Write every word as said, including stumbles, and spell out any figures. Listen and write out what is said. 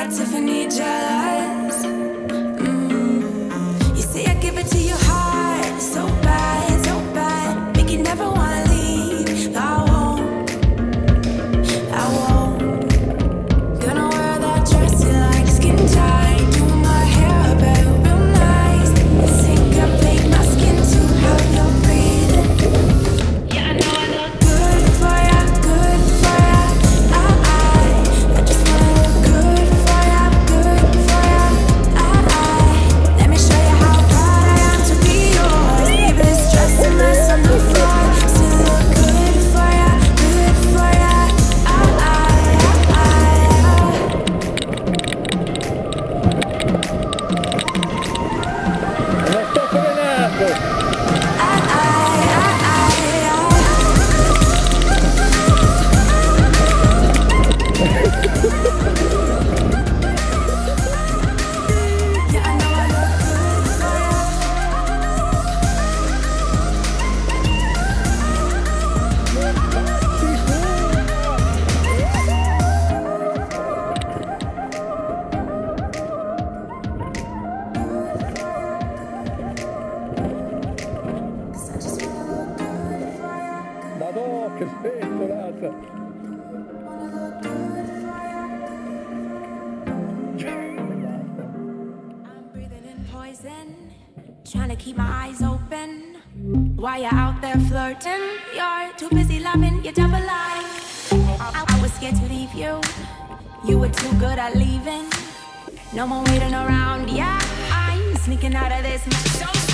Tiffany jealous. Mm. You say I give it to your heart, so bad, so bad, make you never wanna leave. I won't, I won't. Gonna wear that dress you like, skin tight, do my hair up real nice. Syncopate my skin to how you're breathing. Yeah, I know I look good for ya, good for ya. I, I, I just wanna look good for ya, good for ya. I, I, let me show you how proud I am to be yours. Leave this dress a mess on the floor. Still look good for ya, good for ya. I, I, I, Non sto frenando! I, I, I, I. Yeah, I know I look good for ya. Madò, che spentolata! I'm breathing in poison, trying to keep my eyes open. While you're out there flirting, you're too busy loving your double life. I, I was scared to leave you, you were too good at leaving. No more waiting around, yeah, I'm sneaking out of this mess.